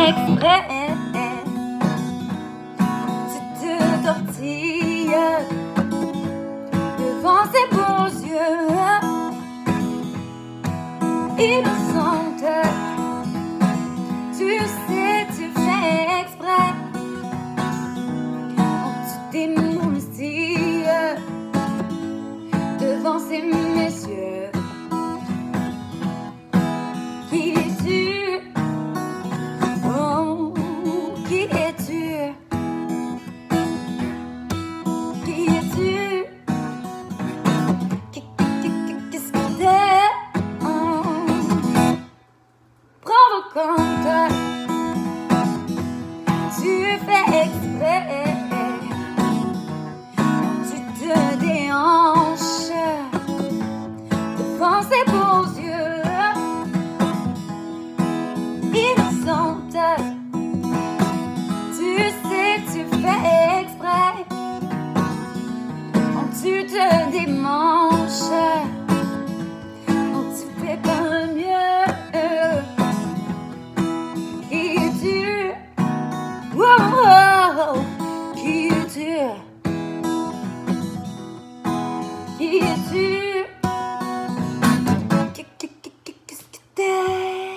fais exprès. Tu te tortilles devant ses beaux yeux innocente. Tu sais, tu fais exprès. Tu t'émoustilles devant ces messieurs. Qui es-tu? Oh, qui es-tu? Qui es-tu? Qu'est-ce que t'es? Provocante. Tu fais exprès. Tu te déhanches devant ses beaux yeux innocente. Tu sais, tu fais exprès. Tu te démanches. Tu fais pas mieux. Qui es-tu? Wow, qui es-tu? Qui es-tu? Qu'est-ce que t'es?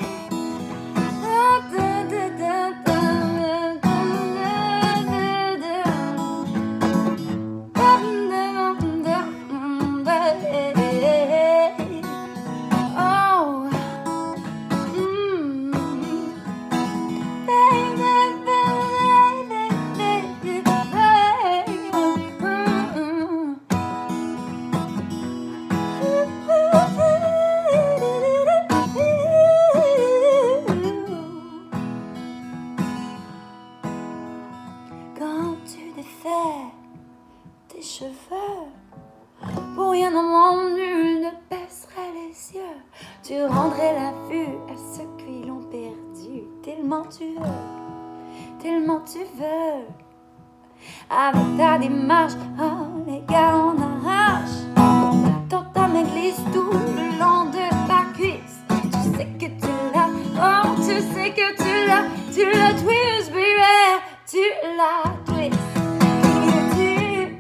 Quand tu défais tes cheveux, pour rien au monde nul ne baisserait les yeux. Tu rendrais la vue à ceux qui l'ont perdu. Tellement tu veux, tellement tu veux. Avec ta démarche, oh les gars on arrache. Ton ta main glisse tout le long de ta cuisse. Tu sais que tu l'as, oh tu sais que tu l'as twist baby. Tu l'as twist. Qui es-tu?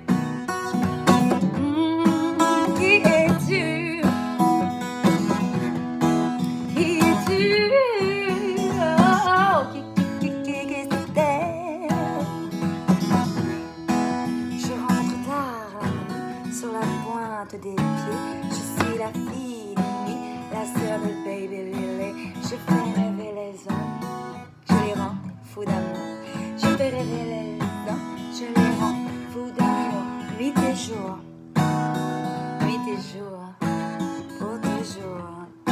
Qui es-tu? Qui es-tu? Oh, qu'est-ce que t'es? Je rentre tard sur la pointe des pieds. Je suis la fille de nuit, la sœur de Baby Lily. Je fais rêver les hommes, je les rends fous d'amour. Je fais rêver les hommes, je les rends fous d'amour. Nuit et jour, pour toujours.